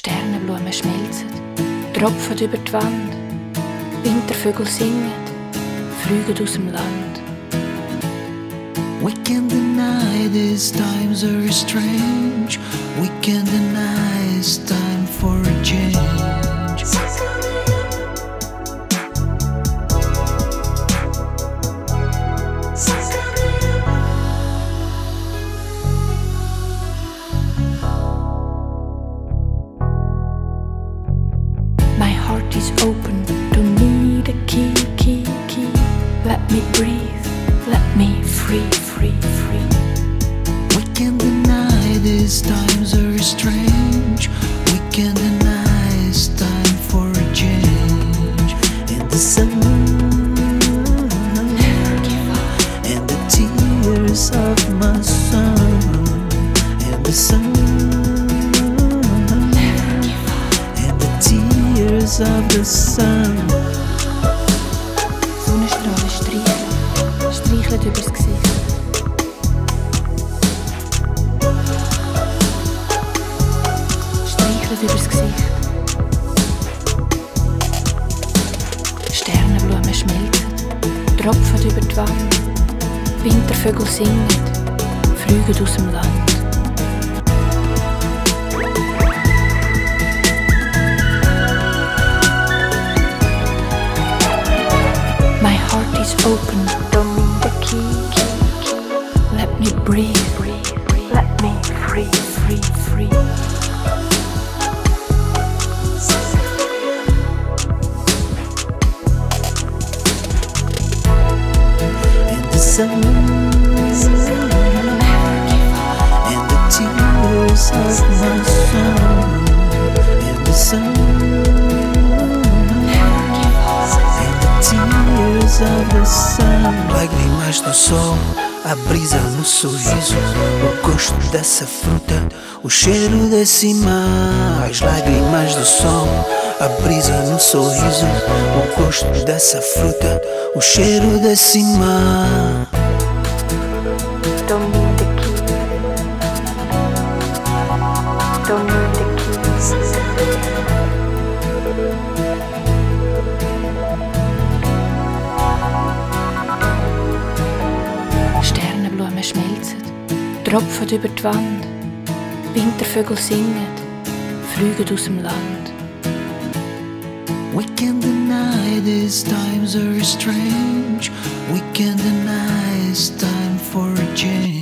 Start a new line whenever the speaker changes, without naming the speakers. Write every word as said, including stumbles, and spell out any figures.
Sternenblumen schmelzen, tropfen über die Wand, Wintervögel singen, fliegen aus dem Land.
We can't deny these times are strange. We can't deny it's time for a change.
My heart is open, don't need a key, key, key. Let me breathe, let me free, free, free.
We can't deny these times are strange. We can't deny it's time for a change. And the sun and the tears of my son, and the sun and the tears of the sun.
Sonnenstrahlen streicheln, streicheln übers Gesicht. Streicheln übers Gesicht. Sternenblumen schmelzen, tropfen über die Wand, Wintervögel singen, fliegen aus dem Land. My heart is open, don't need a key, key, key. Let me breathe, breathe, let me free, free, free.
And the sun and the tears of my son, and the sun of the sun. Lágrimas no sol, a brisa no sorriso, o gosto dessa fruta, o cheiro desse mar. As lágrimas do sol, a brisa no sorriso, o gosto dessa fruta, o cheiro desse mar.
Don't need a key, don't need a key. Sternenblumen schmelzen, tropfen über die Wand, Wintervögel singen, fliegen aus dem Land.
We can't deny these times are strange. We can't deny it's time for a change.